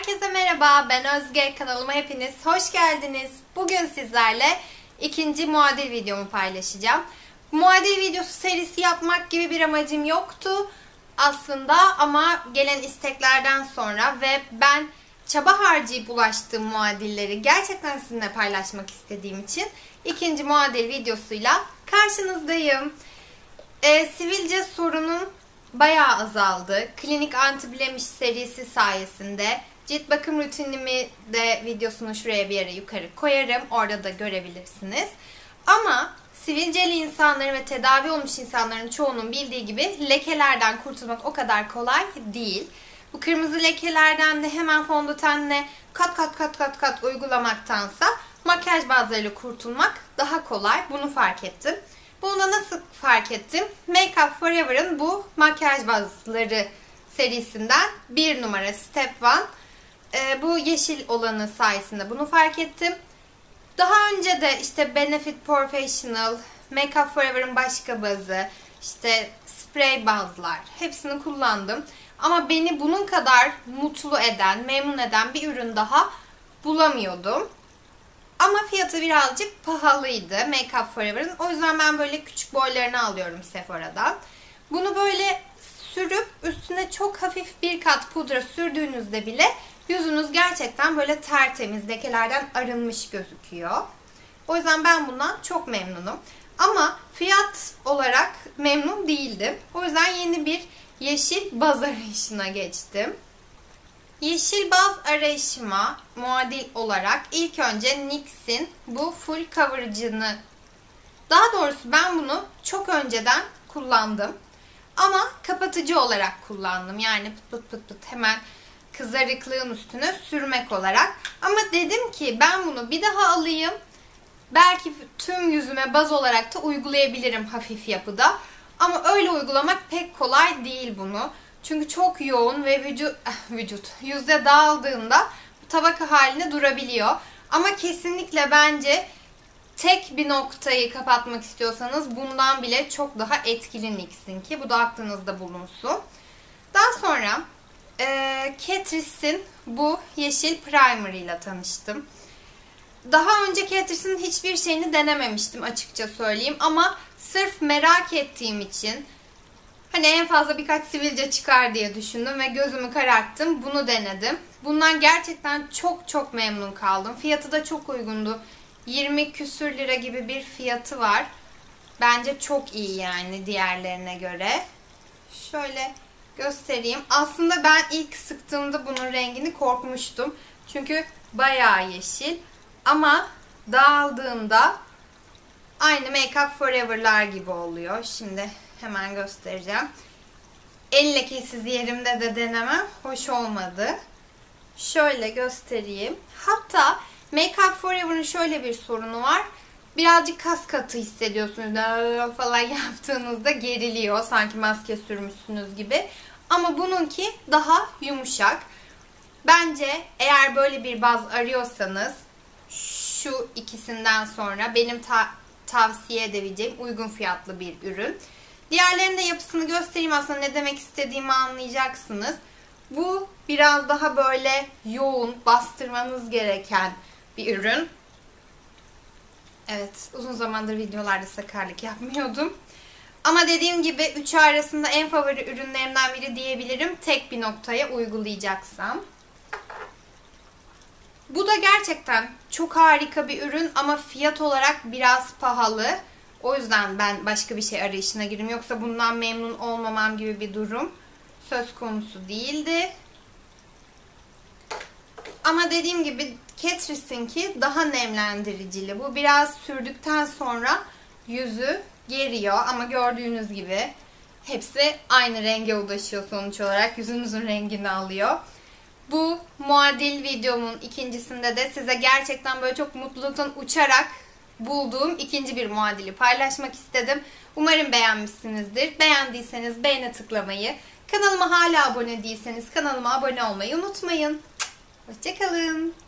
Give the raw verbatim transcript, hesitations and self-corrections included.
Herkese merhaba, ben Özge. Kanalıma hepiniz hoş geldiniz. Bugün sizlerle ikinci muadil videomu paylaşacağım. Muadil videosu serisi yapmak gibi bir amacım yoktu aslında ama gelen isteklerden sonra ve ben çaba harcayıp ulaştığım muadilleri gerçekten sizinle paylaşmak istediğim için ikinci muadil videosuyla karşınızdayım. Ee, sivilce sorunum bayağı azaldı. Klinik Anti-Blemish serisi sayesinde cilt bakım rutinimi de videosunu şuraya bir yere yukarı koyarım. Orada da görebilirsiniz. Ama sivilceli insanların ve tedavi olmuş insanların çoğunun bildiği gibi lekelerden kurtulmak o kadar kolay değil. Bu kırmızı lekelerden de hemen fondötenle kat kat kat kat kat uygulamaktansa makyaj bazlarıyla kurtulmak daha kolay. Bunu fark ettim. Bunu da nasıl fark ettim? Make Up For Ever'ın bu makyaj bazları serisinden bir numara Step One. Ee, bu yeşil olanı sayesinde bunu fark ettim. Daha önce de işte Benefit Professional, Make Up For Ever'ın başka bazı, işte sprey bazlar hepsini kullandım. Ama beni bunun kadar mutlu eden, memnun eden bir ürün daha bulamıyordum. Ama fiyatı birazcık pahalıydı Make Up For Ever'ın. O yüzden ben böyle küçük boylarını alıyorum Sephora'dan. Bunu böyle sürüp üstüne çok hafif bir kat pudra sürdüğünüzde bile yüzünüz gerçekten böyle tertemiz, lekelerden arınmış gözüküyor. O yüzden ben bundan çok memnunum. Ama fiyat olarak memnun değildim. O yüzden yeni bir yeşil baz arayışına geçtim. Yeşil baz arayışıma muadil olarak ilk önce N Y X'in bu full coveragı'nı, daha doğrusu ben bunu çok önceden kullandım. Ama kapatıcı olarak kullandım. Yani pıt pıt pıt pıt hemen kızarıklığın üstüne sürmek olarak. Ama dedim ki ben bunu bir daha alayım. Belki tüm yüzüme baz olarak da uygulayabilirim hafif yapıda. Ama öyle uygulamak pek kolay değil bunu. Çünkü çok yoğun ve vücut, vücut yüzde dağıldığında tabaka haline durabiliyor. Ama kesinlikle bence tek bir noktayı kapatmak istiyorsanız bundan bile çok daha etkili N Y X'in ki bu da aklınızda bulunsun. Daha sonra e, Catrice'in bu yeşil primer ile tanıştım. Daha önce Catrice'in hiçbir şeyini denememiştim açıkça söyleyeyim ama sırf merak ettiğim için hani en fazla birkaç sivilce çıkar diye düşündüm ve gözümü kararttım. Bunu denedim. Bundan gerçekten çok çok memnun kaldım. Fiyatı da çok uygundu. yirmi küsür lira gibi bir fiyatı var. Bence çok iyi yani diğerlerine göre. Şöyle göstereyim. Aslında ben ilk sıktığımda bunun rengini korkmuştum. Çünkü bayağı yeşil. Ama dağıldığında aynı Make Up For Ever'lar gibi oluyor. Şimdi hemen göstereceğim. El lekesiz yerimde de denemem hoş olmadı. Şöyle göstereyim. Hatta Make Up For Ever'ın şöyle bir sorunu var. Birazcık kas katı hissediyorsunuz. Falan yaptığınızda geriliyor. Sanki maske sürmüşsünüz gibi. Ama bununki daha yumuşak. Bence eğer böyle bir baz arıyorsanız şu ikisinden sonra benim ta tavsiye edebileceğim uygun fiyatlı bir ürün. Diğerlerinin de yapısını göstereyim, aslında ne demek istediğimi anlayacaksınız. Bu biraz daha böyle yoğun, bastırmanız gereken bir ürün. Evet, uzun zamandır videolarda sakarlık yapmıyordum. Ama dediğim gibi üçü arasında en favori ürünlerimden biri diyebilirim. Tek bir noktaya uygulayacaksam. Bu da gerçekten çok harika bir ürün ama fiyat olarak biraz pahalı. O yüzden ben başka bir şey arayışına girdim. Yoksa bundan memnun olmamam gibi bir durum söz konusu değildi. Ama dediğim gibi Catrice'inki daha nemlendiricili. Bu biraz sürdükten sonra yüzü geriyor ama gördüğünüz gibi hepsi aynı renge ulaşıyor sonuç olarak. Yüzünüzün rengini alıyor. Bu muadil videomun ikincisinde de size gerçekten böyle çok mutluluktan uçarak bulduğum ikinci bir muadili paylaşmak istedim. Umarım beğenmişsinizdir. Beğendiyseniz beğene tıklamayı, kanalıma hala abone değilseniz kanalıma abone olmayı unutmayın. Hoşça kalın.